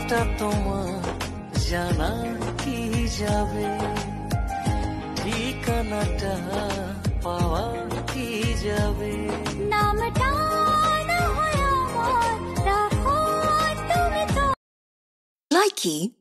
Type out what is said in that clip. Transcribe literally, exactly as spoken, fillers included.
নামটা তোমার জানা কি যাবে, ঠিকানাটা পাওয়া কি যাবে। নামটা না হয় আমার, রাখো তুমি তো। Likey